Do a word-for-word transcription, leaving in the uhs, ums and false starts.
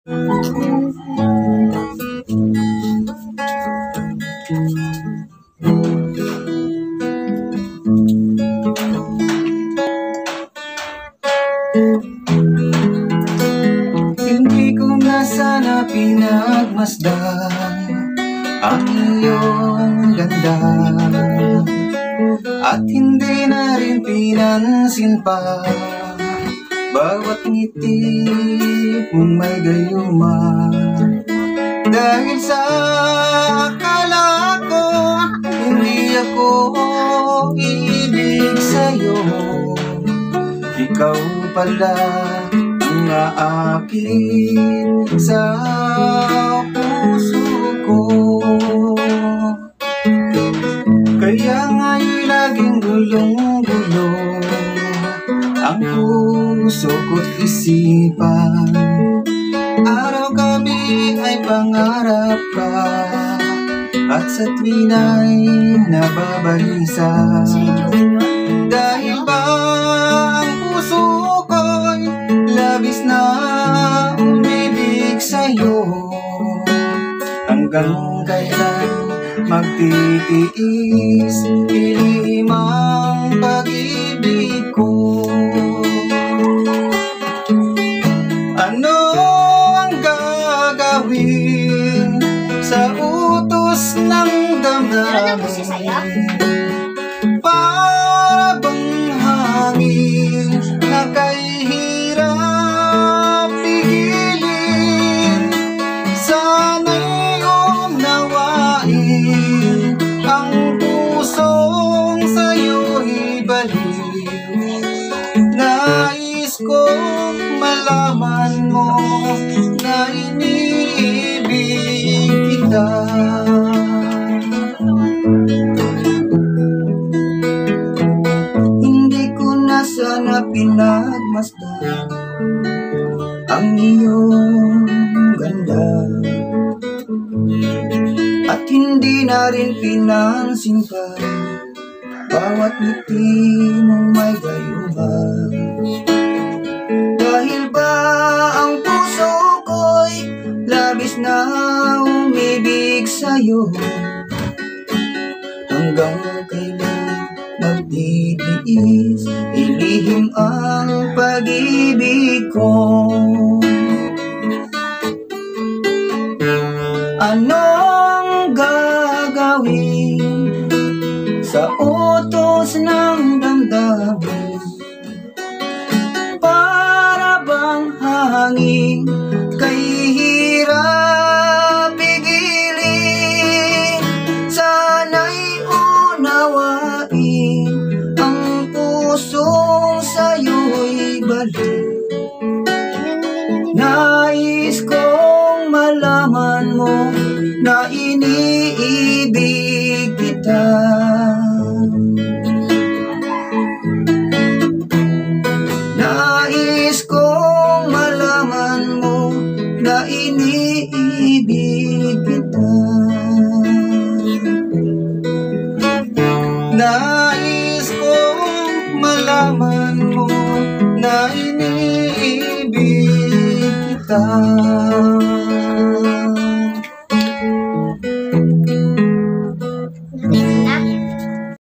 Hindi ko na sana pinagmasdan ang iyong ganda, at hindi na rin pinansin pa bawat ngiti mong may gayuma. Dahil sa akala ko hindi ako iibig sa'yo, ikaw pala ang aakin sa puso ko. Kaya nga'y laging gulong-gulo ang puso ko't isipan. Araw-gabi ay pangarap ka, at sa tuwina'y nababalisa. Dahil ba ang puso ko'y labis na umibig sa'yo, hanggang kailan magtitiis ilimang pag-ibig ko. Ano ang gagawin sa utos ng damdamin? Para bang hangin na kay hirap pigilin? Sana'y unawain ang pusong sa'yo'y baliw. Nais kong malaman mo na iniibig kita. Hindi ko na sana pinagmasdan ang iyong ganda, at hindi na rin pinansin pa bawat ngiti mong may gayuma. Dahil ba ang puso ko'y labis na umibig sa'yo, hanggang kailan magtitiis ilihim ang pag-ibig ko. Anong gagawin sa utos ng damdamin? Para bang hangin kay hirap pigilin? Sana'y unawain ang pusong sa'yo'y baliw. Nais kong malaman mo na iniibig kita. Nais kong malaman mo na iniibig kita. Nais kong malaman mo na iniibig kita.